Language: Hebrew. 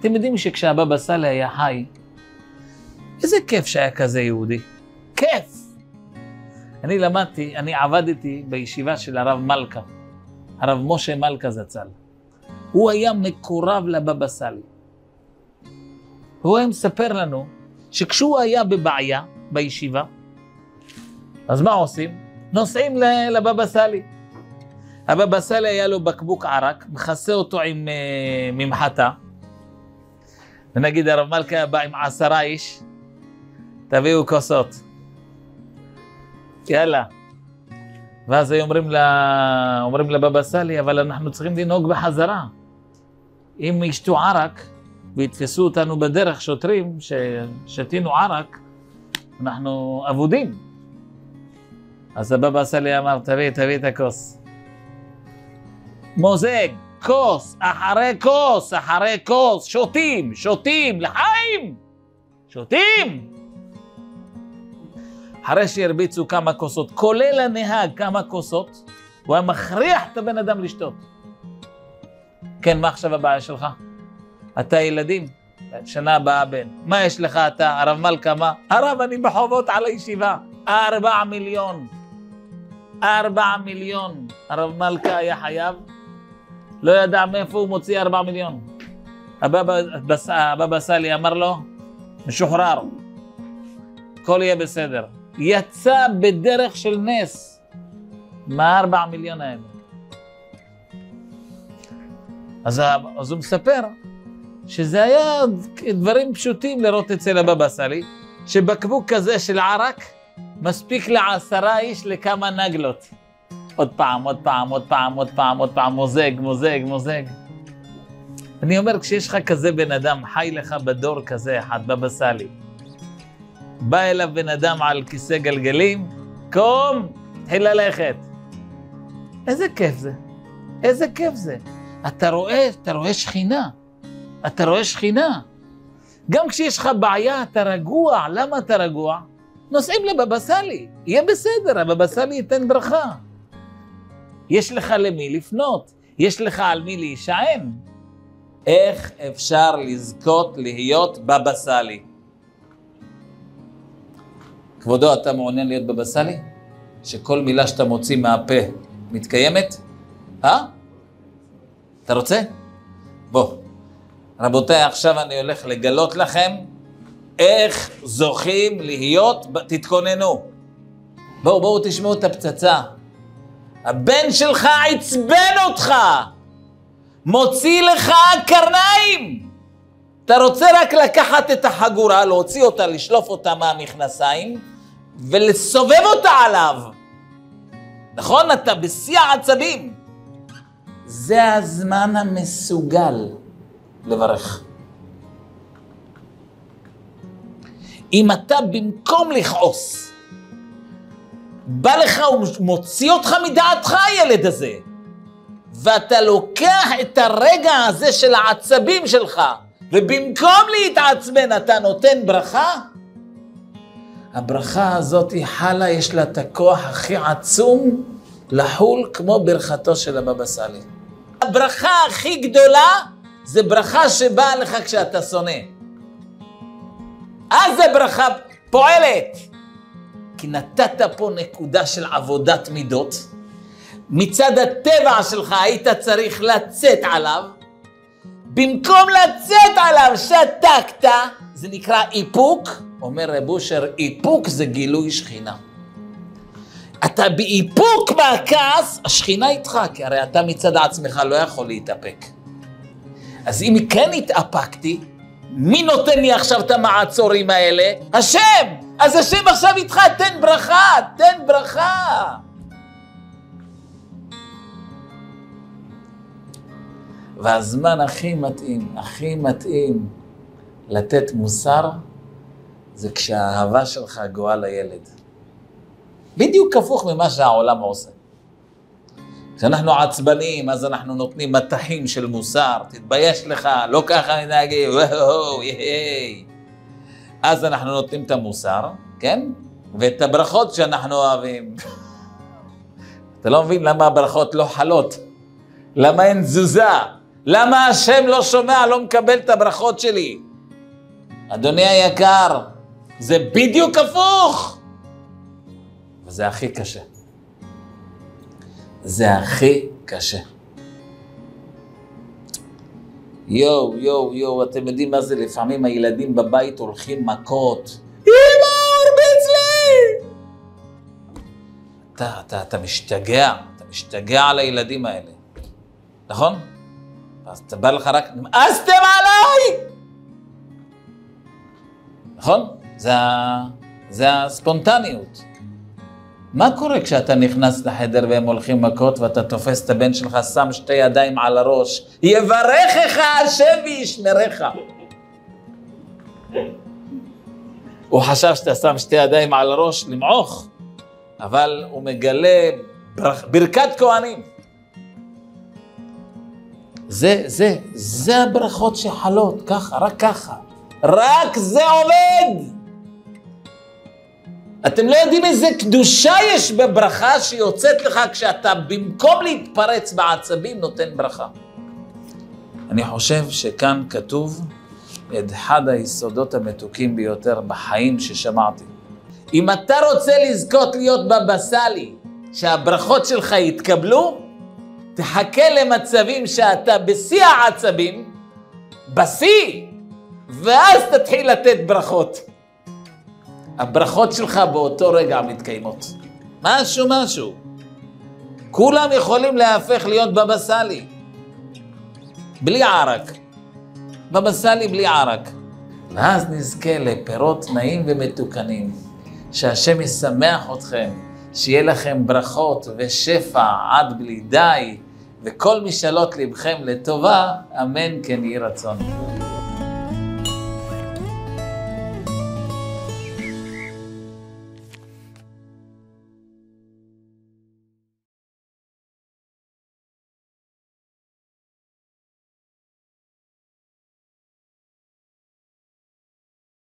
אתם יודעים שכשהבבא סאלי היה חי, איזה כיף שהיה כזה יהודי. כיף! אני עבדתי בישיבה של הרב מלכה, הרב משה מלכה זצ"ל. הוא היה מקורב לבבא סאלי. הוא היה מספר לנו שכשהוא היה בבעיה בישיבה, אז מה עושים? נוסעים לבבא סאלי. הבבא סאלי היה לו בקבוק ערק, מכסה אותו עם ממחטה, ונגיד הרב מלכה בא עם 10 איש, תביאו כוסות. יאללה. ואז היו אומרים לבבא סאלי, אבל אנחנו צריכים לנהוג בחזרה. אם ישתו ערק ויתפסו אותנו בדרך שוטרים ששתינו ערק, אנחנו אבודים. אז הבבא סאלי אמר, תביא את הכוס. מוזג, כוס, אחרי כוס, שותים, לחיים! שותים! אחרי שהרביצו כמה כוסות, כולל הנהג כמה כוסות, הוא היה מכריח את הבן אדם לשתות. כן, מה עכשיו הבעיה שלך? אתה ילדים, שנה הבאה בן. מה יש לך אתה, הרב מלכה, מה? הרב, אני בחובות על הישיבה. 4 מיליון. 4 מיליון. הרב מלכה היה חייב, לא ידע מאיפה הוא מוציא 4 מיליון. הבבא סאלי אמר לו, משוחרר, הכל יהיה בסדר. יצא בדרך של נס, מה 4 מיליון האלה? אז הוא מספר שזה היה דברים פשוטים לראות אצל הבבא סאלי, שבקבוק כזה של ערק מספיק ל10 איש לכמה נגלות. עוד פעם, מוזג. אני אומר, כשיש לך כזה בן אדם, חי לך בדור כזה אחד, בבא סאלי, בא אליו בן אדם על כיסא גלגלים, קום, תחיל ללכת. איזה כיף זה. אתה רואה שכינה. גם כשיש לך בעיה, אתה רגוע. למה אתה רגוע? נוסעים לבבא סאלי, יהיה בסדר, הבבא סאלי ייתן ברכה. יש לך למי לפנות, יש לך על מי להישען. איך אפשר לזכות להיות בבא סאלי? כבודו, אתה מעוניין להיות בבא סאלי? שכל מילה שאתה מוציא מהפה מתקיימת? אתה רוצה? בוא. רבותיי, עכשיו אני הולך לגלות לכם איך זוכים להיות, תתכוננו. בואו תשמעו את הפצצה. הבן שלך עצבן אותך, מוציא לך קרניים. אתה רוצה רק לקחת את החגורה, להוציא אותה, לשלוף אותה מהמכנסיים, ולסובב אותה עליו. נכון? אתה בשיא העצבים. זה הזמן המסוגל לברך. אם אתה במקום לכעוס, בא לך ומוציא אותך מדעתך הילד הזה, ואתה לוקח את הרגע הזה של העצבים שלך, ובמקום להתעצבן אתה נותן ברכה, הברכה הזאת היא חלה, יש לה את הכוח הכי עצום לחול כמו ברכתו של הבבא סאלי. הברכה הכי גדולה זה ברכה שבאה לך כשאתה שונא. אז הברכה פועלת. כי נתת פה נקודה של עבודת מידות, מצד הטבע שלך היית צריך לצאת עליו, במקום לצאת עליו שתקת, זה נקרא איפוק, אומר רב אושר, איפוק זה גילוי שכינה. אתה באיפוק מהכעס, השכינה איתך, כי הרי אתה מצד עצמך לא יכול להתאפק. אז אם כן התאפקתי, מי נותן לי עכשיו את המעצורים האלה? השם! אז השם עכשיו איתך, תן ברכה. והזמן הכי מתאים לתת מוסר, זה כשהאהבה שלך גואה לילד. בדיוק הפוך ממה שהעולם עושה. כשאנחנו עצבנים, אז אנחנו נותנים מתחים של מוסר, תתבייש לך, לא ככה נהגים, אז אנחנו נותנים את המוסר, כן? ואת הברכות שאנחנו אוהבים. אתה לא מבין למה הברכות לא חלות, למה אין תזוזה, למה השם לא שומע, לא מקבל את הברכות שלי? אדוני היקר, זה בדיוק הפוך. וזה הכי קשה. זה הכי קשה. יו, אתם יודעים מה זה? לפעמים הילדים בבית הולכים מכות. אמא, הרביץ לי! אתה משתגע על הילדים האלה. נכון? אז אתה בא לך רק, נמאסתם עליי! נכון? זה הספונטניות. מה קורה כשאתה נכנס לחדר והם הולכים מכות ואתה תופס את הבן שלך, שם שתי ידיים על הראש, יברכך השם וישמרך. הוא חשב שאתה שם שתי ידיים על הראש למעוך, אבל הוא מגלה ברכת כהנים. זה הברכות שחלות, ככה, רק ככה. רק זה עובד. אתם לא יודעים איזה קדושה יש בברכה שיוצאת לך כשאתה במקום להתפרץ בעצבים נותן ברכה. אני חושב שכאן כתוב את אחד היסודות המתוקים ביותר בחיים ששמעתי. אם אתה רוצה לזכות להיות בבא סאלי, שהברכות שלך יתקבלו, תחכה למצבים שאתה בשיא העצבים, בשיא, ואז תתחיל לתת ברכות. הברכות שלך באותו רגע מתקיימות. משהו. כולם יכולים להפך להיות בבא סאלי. בלי ערק. בבא סאלי בלי ערק. ואז נזכה לפירות נעים ומתוקנים. שהשם ישמח אתכם. שיהיה לכם ברכות ושפע עד בלי די. וכל משאלות לבכם לטובה. אמן כן יהי רצון.